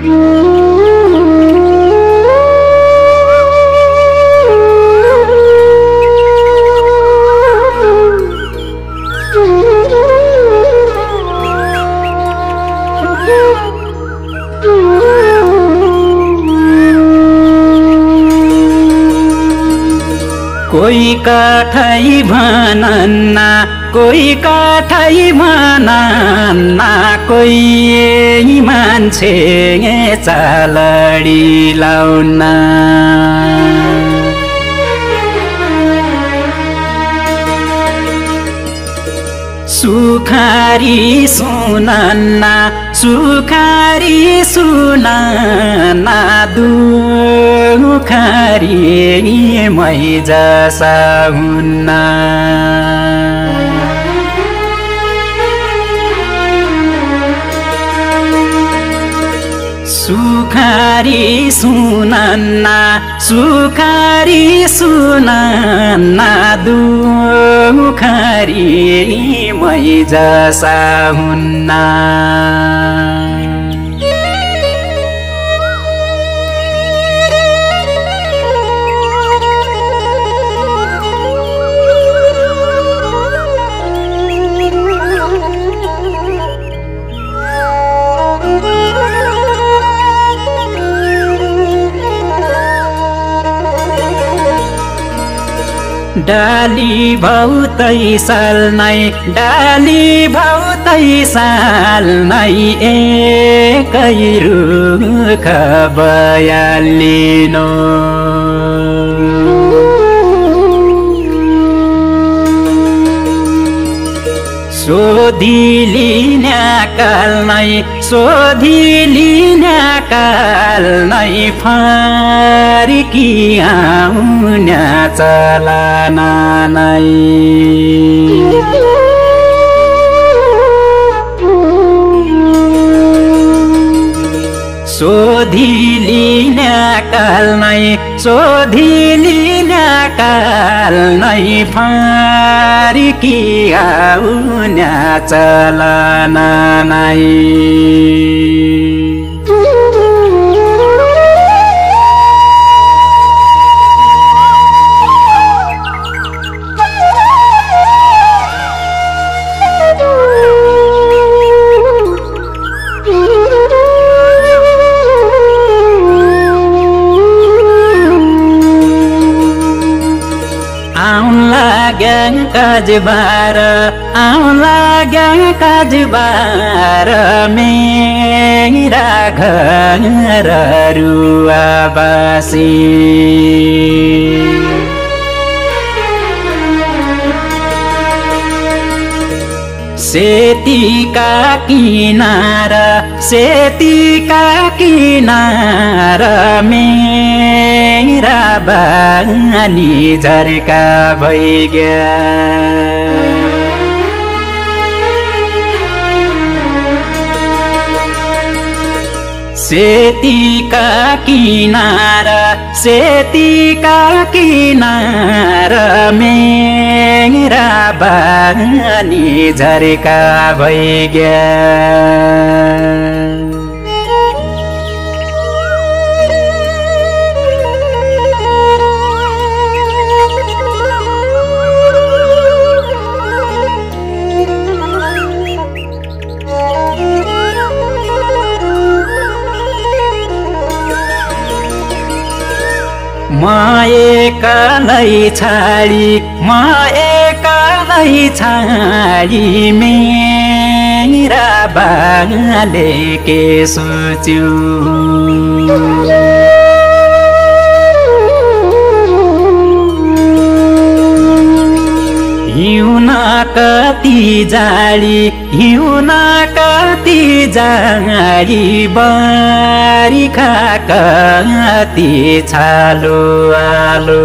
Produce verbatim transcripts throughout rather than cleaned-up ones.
कोई काठै भनन्ना कोई काठै भनन्ना कोही मान्छे चालडी लाउन सुखारी सुनन्ना सुखारी सुनन्ना दुखारी मै जसा हुन्न सुखारी सुनन्ना सुखारी सुनन्ना दुखारी मै जसा हुन्न डाली भाउ तै साल नै डाली भाउ तै साल नै एकै रुख बयालिनो सोधिलिन्या काल नै सोधिलिन्या काल नै फर्की आउन्या चलना नै सोधिलिन्या काल नै सोधिलिन्या काल नै फर्की आउन्या चलना नै काजबार आउला काजबार मेरा घर रुवाबासी सेतीका किनारा सेतीका किनारा मेरा बानी झर्का भइग्या सेतीका किनारा सेतीका किनारा मेरा बानी झर्का भइग्या म एक्लै छाडी म एक्लै छाडी मेरा बाले के सोच्यो हिउन कति जाडी हिउन कति जाडी बरिखा कति छालो आलो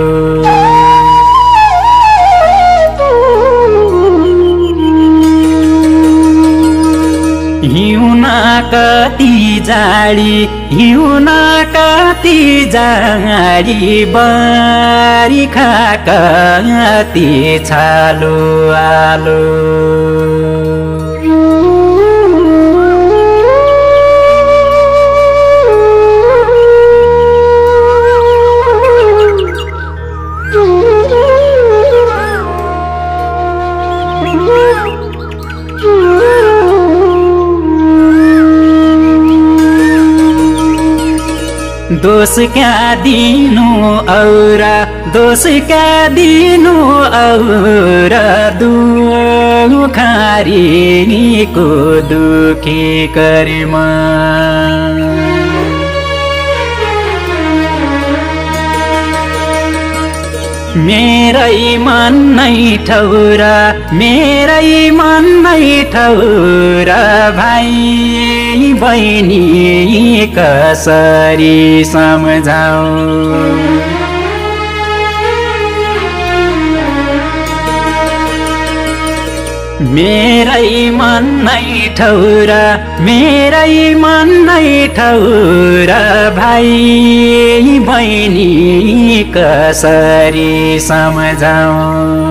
हिउन कति जाडी हिउन कति जाडी बरिखा कति छालो आलो दोष क्या दिनु औरा दोष क्या दिनु औरा दुखारीको दुखी कर्म मेरै मन नै ठौरा मेरै मन नै ठौरा भाइ बहिनी कसरी सम्झाऊ मेरै मन नै ठौरा मेरै मन नै ठौरा भाइ बहिनी कसरी सम्झाऊ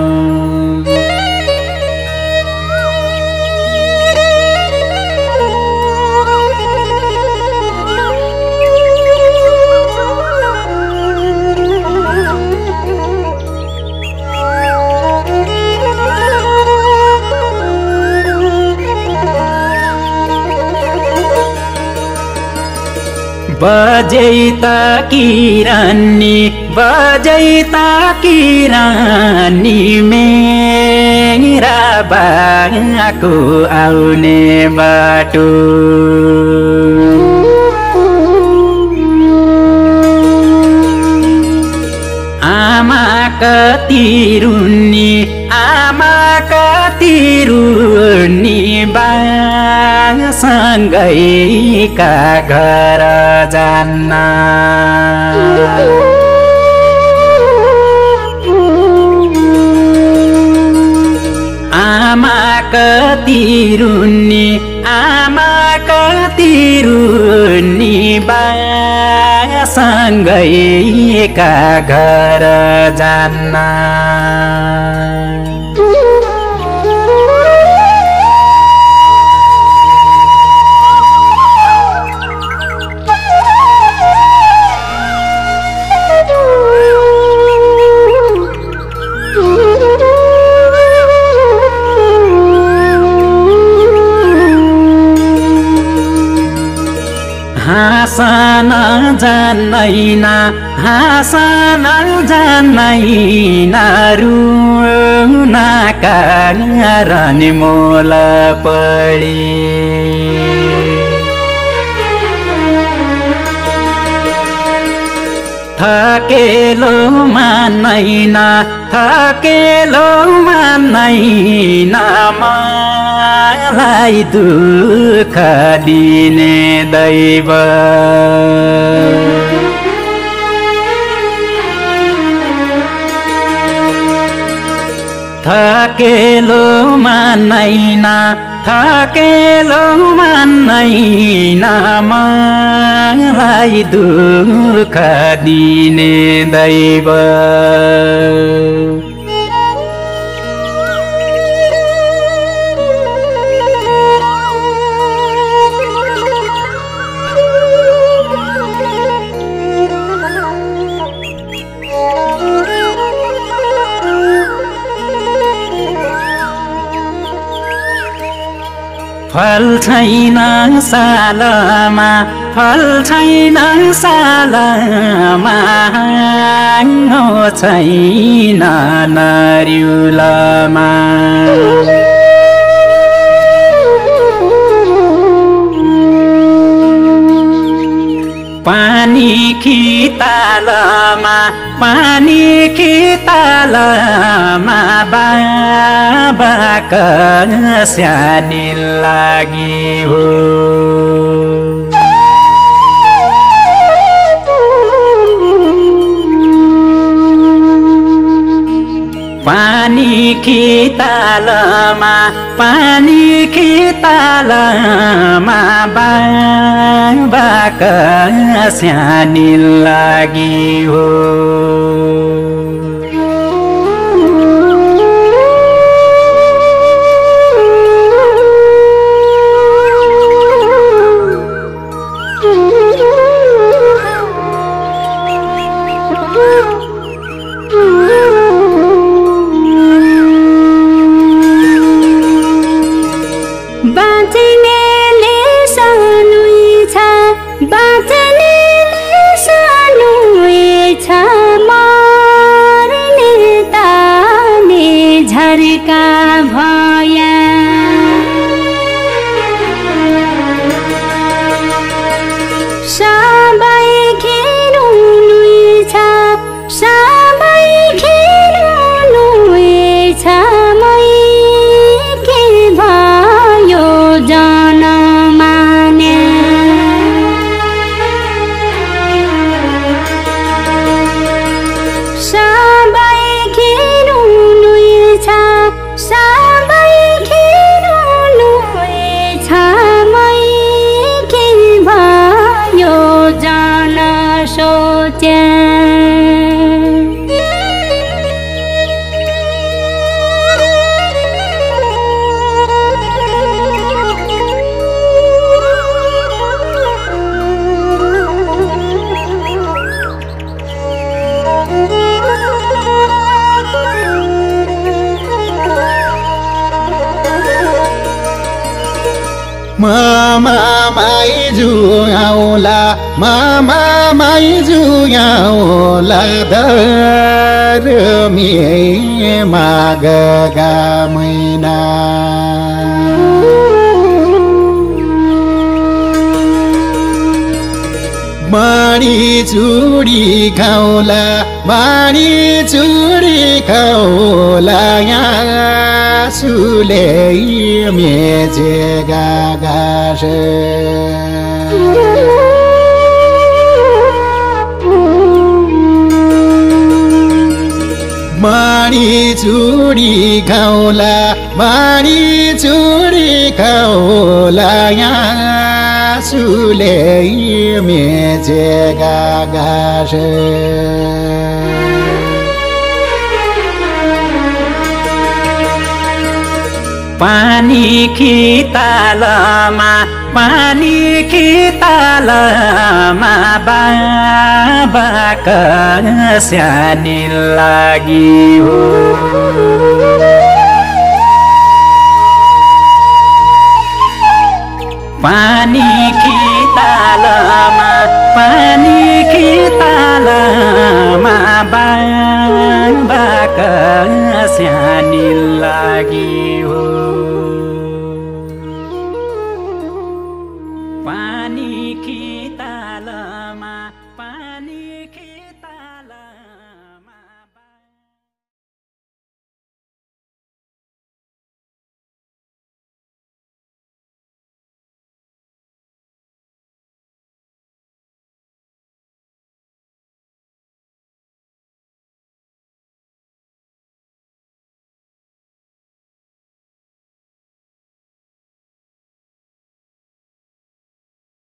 बजैता किरानी बजैता किरानी मेरा बाको आउने बाटो आमा कति रुन्नी आमा कति रुन्नी बासँगैका घर जान्न आमा कति रुन्नी आमा कति रुन्नी बासँगैका घर जान्न हाँसन जान्दैन हाँसन जान्दैन रुनाका कारण मोल पडी थकेलो मान्दैन थकेलो मान्दैन मलाई दुःख दिने दैव थकेलो मान्दैन थकेलो मान्दैन मलाई दुःख दिने दैव फल छैन सालमा फल छैन सालमा छैन नरिउलमा पानी खितालमा पानी खितालमा बाबा सानी लागि हो पानी खितालमा पानी खितालमा बाबा सानी लागि हो बाँच्नेले सानुई छ बाँच्नेले बच्चा मामा माइजू आउला मामा माइजू आउला धर्मी मागगा मैना बाणी चुडी खाउला बाणी चुडी खाउला यहाँ सुले मेचेगा घाँस बाणी चुडी खाउला बाणी चुडी खाउला यहाँ सुले मेचेगा घाँस पानी खितालमा पानी खितालमा बाबाका सानी लागि हो पानी खितालमा पानी खितालमा बाबाका सानी लागि हो पानी खितालमा